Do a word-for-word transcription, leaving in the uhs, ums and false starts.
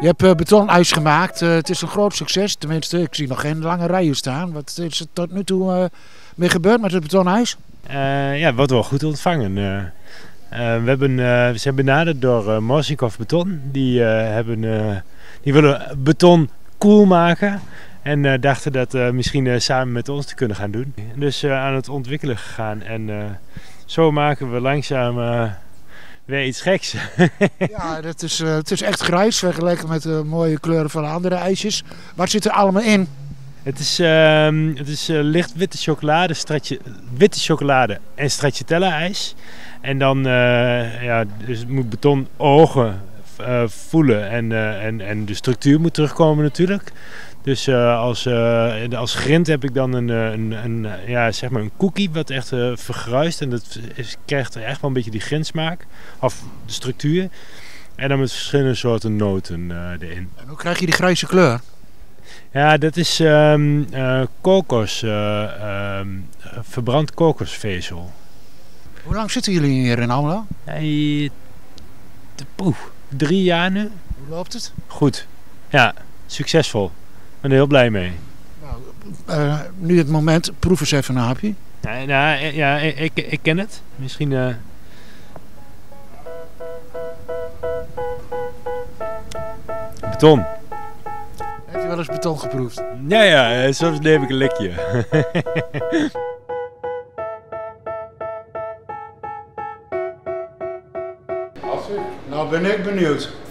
Je hebt uh, betonijs gemaakt. Uh, het is een groot succes. Tenminste, ik zie nog geen lange rijen staan. Wat is er tot nu toe uh, mee gebeurd met het betonijs? Uh, ja, het wordt wel goed ontvangen. Uh, uh, we, hebben, uh, we zijn benaderd door uh, Morsinghoff Beton. Die, uh, hebben, uh, die willen beton cool maken. En uh, dachten dat uh, misschien uh, samen met ons te kunnen gaan doen. Dus uh, aan het ontwikkelen gegaan. En uh, zo maken we langzaam uh, weer iets geks. Ja, dat is, uh, het is echt grijs vergeleken met de mooie kleuren van de andere ijsjes. Wat zit er allemaal in? Het is, uh, het is uh, licht witte chocolade, stratje, witte chocolade en stracciatella ijs. En dan uh, ja, dus het moet beton ogen uh, voelen en, uh, en, en de structuur moet terugkomen natuurlijk. Dus uh, als, uh, als grind heb ik dan een, een, een, ja, zeg maar een cookie wat echt uh, vergruist. En dat is, krijgt echt wel een beetje die grindsmaak. Of de structuur. En dan met verschillende soorten noten uh, erin. En hoe krijg je die grijze kleur? Ja, dat is um, uh, kokos, uh, um, verbrand kokosvezel. Hoe lang zitten jullie hier in Almelo? Hey, poeh, drie jaar nu. Hoe loopt het? Goed. Ja, succesvol. Ik ben er heel blij mee. Nou, uh, nu het moment, proef eens even een hapje. Ja, nou, ja ik, ik ken het. Misschien... Uh... Beton. Heb je wel eens beton geproefd? Ja, ja, soms neem ik een likje. Nou ben ik benieuwd.